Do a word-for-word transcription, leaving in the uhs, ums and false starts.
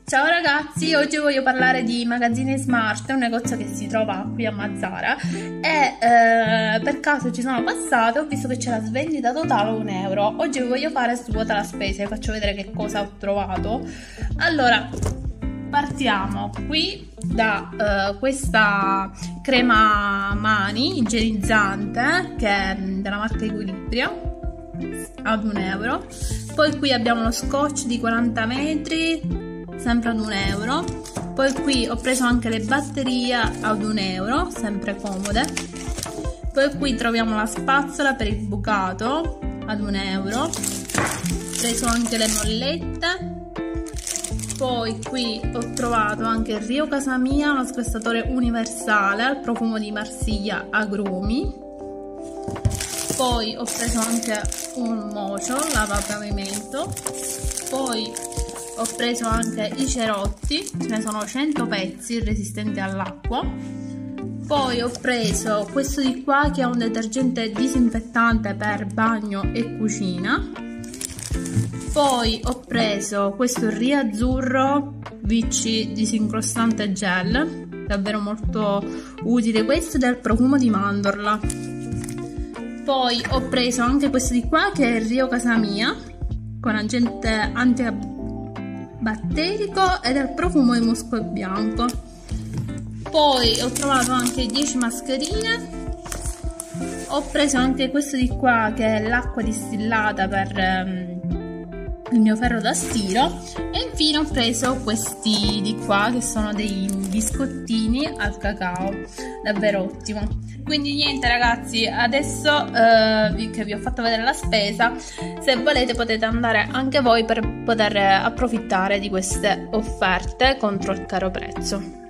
Ciao ragazzi, oggi voglio parlare di Magazzini Smart, un negozio che si trova qui a Mazara e eh, per caso ci sono passata, ho visto che c'è la svendita totale a un euro. Oggi vi voglio fare svuota la spesa e vi faccio vedere che cosa ho trovato. Allora, partiamo qui da uh, questa crema mani igienizzante che è della marca Equilibria ad un euro. Poi qui abbiamo lo scotch di quaranta metri sempre ad un euro. Poi qui ho preso anche le batterie ad un euro, sempre comode. Poi qui troviamo la spazzola per il bucato ad un euro. Ho preso anche le mollette. Poi qui ho trovato anche il Rio Casa Mia, uno spessatore universale al profumo di Marsiglia agrumi. Poi ho preso anche un mocio lavapavimento. Poi ho preso anche i cerotti, ce ne sono cento pezzi resistenti all'acqua. Poi ho preso questo di qua che è un detergente disinfettante per bagno e cucina. Poi ho preso questo Riazzurro V C disincrostante gel, davvero molto utile questo, ed è il profumo di mandorla. Poi ho preso anche questo di qua che è il Rio Casa Mia con agente antibatterico ed è il profumo di musco bianco. Poi ho trovato anche dieci mascherine. Ho preso anche questo di qua che è l'acqua distillata per um, il mio ferro da stiro. E infine ho preso questi di qua che sono dei biscottini al cacao, davvero ottimo. Quindi niente ragazzi, adesso eh, che vi ho fatto vedere la spesa, se volete potete andare anche voi per poter approfittare di queste offerte contro il caro prezzo.